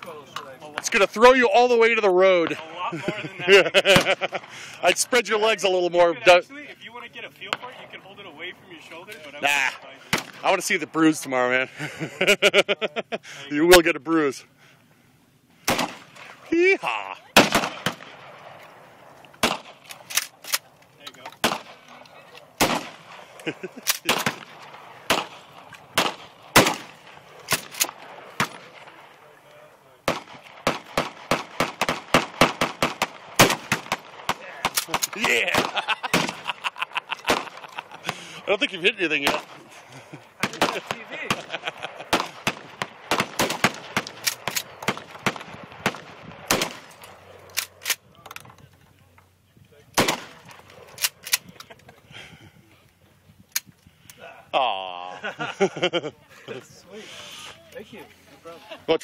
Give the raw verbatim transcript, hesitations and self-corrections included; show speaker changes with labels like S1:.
S1: It's going to throw you all the way to the road.
S2: A lot more than that.
S1: I'd spread your legs a little more.
S2: You actually, if you want to get a feel for it, you can hold it away from your shoulder. But I
S1: nah. I want to see the bruise tomorrow, man. You will get a bruise. Hee-haw.
S2: There you go.
S1: Yeah! I don't think you've hit anything yet.
S2: I just got T V.
S1: Aww.
S2: Sweet. Thank you. No problem.